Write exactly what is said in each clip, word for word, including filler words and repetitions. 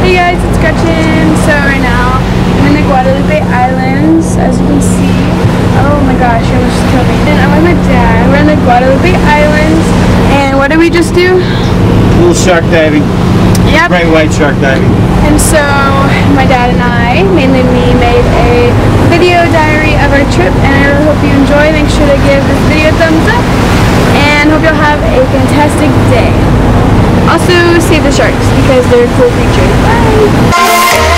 Hey guys, it's Gretchen. So right now, I'm in the Guadalupe Islands, as you can see. Oh my gosh, you almost killed me. And I'm with my dad. We're in the Guadalupe Islands, and what did we just do? A little shark diving. Yep. Great white shark diving. And so, my dad and I, mainly me, made a video diary of our trip, and I really hope you enjoy. Make sure to give this video a thumbs up, and hope you'll have a fantastic day. Also, save the sharks, because they're cool creatures. Bye!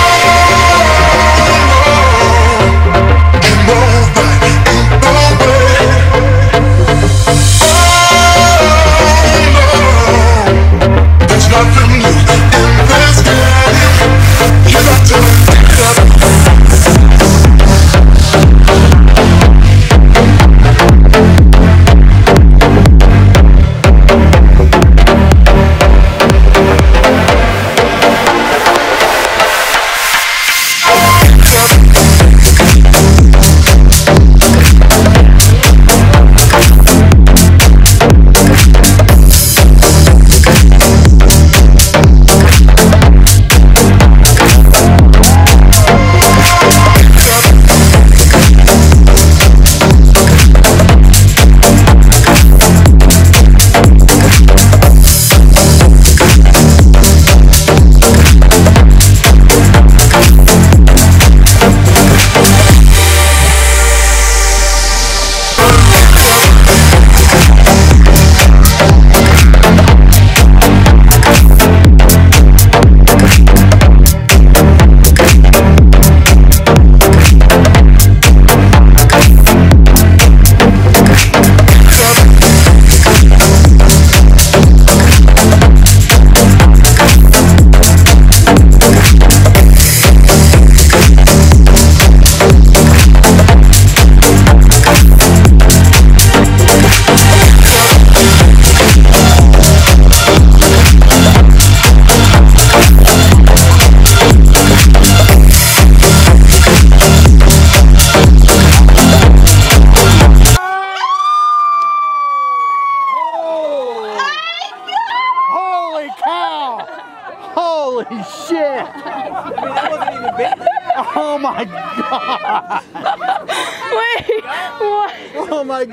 Holy shit! I mean, that wasn't even big. Oh my god! Wait, what? Oh my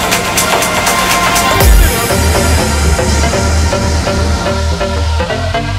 god!